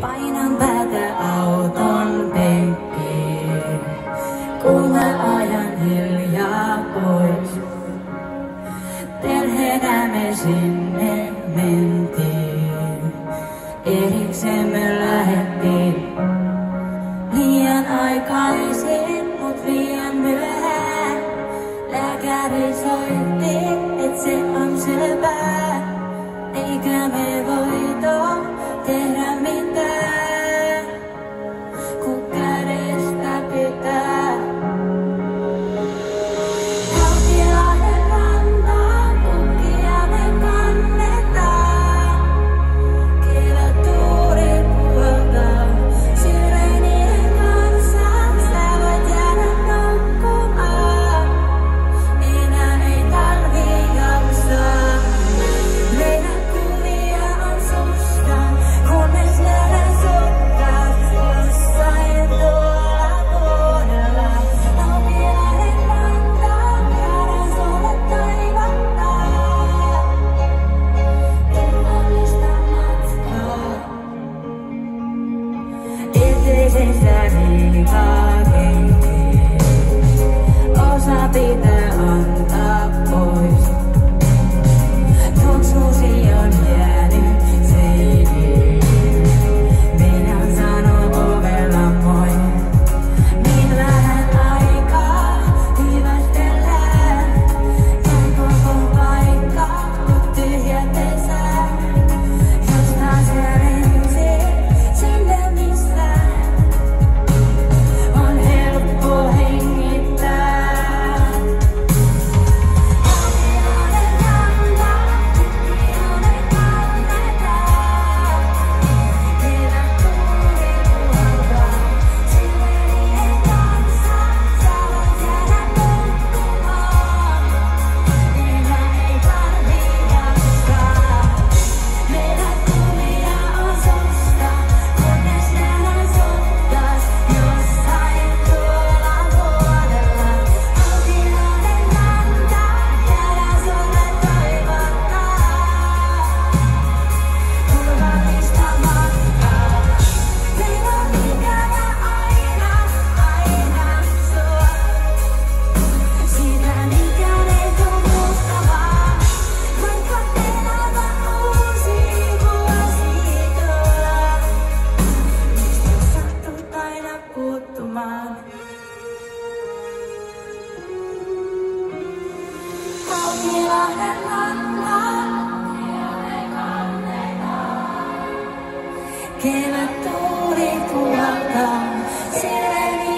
Painan päätä auton penkkiin, kun mä ajan hiljaa pois. Perheenä me sinne mentiin, erikseen me lähettiin. Liian aikaisin, mut liian myöhään. Lääkäri soitti, et se on selvää. Eikä me voito tehdä mitään, kun kädestä pitää. Kaukilahden rantaan kukkia me kannetaan. Kevättuuri puhaltaa sireenien kanssa. Sä voit jäädä nukkumaan, enää ei tarvii jaksaa. Meidän kuvia on susta, kunnes nähdään sut taas jossain tuolla vuodella. Kaukilahden rantaan käydään sulle toivottaa turvallista matkaa. Yhteisestä liikaa kenkiin, osa pitää antaa pois. Tuoksusi on jäänyt seiniin. Meidän sanoo ovella moi. Niin vähän aikaa hyvästellään. Jäi koko paikka, kun tyhjä pesää. Jos taas ensin sinne missä on helppo hengittää. Kaukilahden rantaan kukkia me kannetaan. Kevättuuri puhaltaa sireenien kanssa. Sä voit jäädä nukkumaan, enää ei tarvii jaksaa. Meidän kuvia on susta, kunnes nähdään sut taas jossain tuolla vuodella. Kaukilahden rantaan käydään sulle toivottaa turvallista matkaa. Meillä on ikävä aina sua. Sitä mikään ei tuu muuttamaan, vaikka elämä uusi vuosi tuolla. Mistä sattut aina puuttumaan? Kaukilahden rantaan kevättuuri puhaltaa sireenien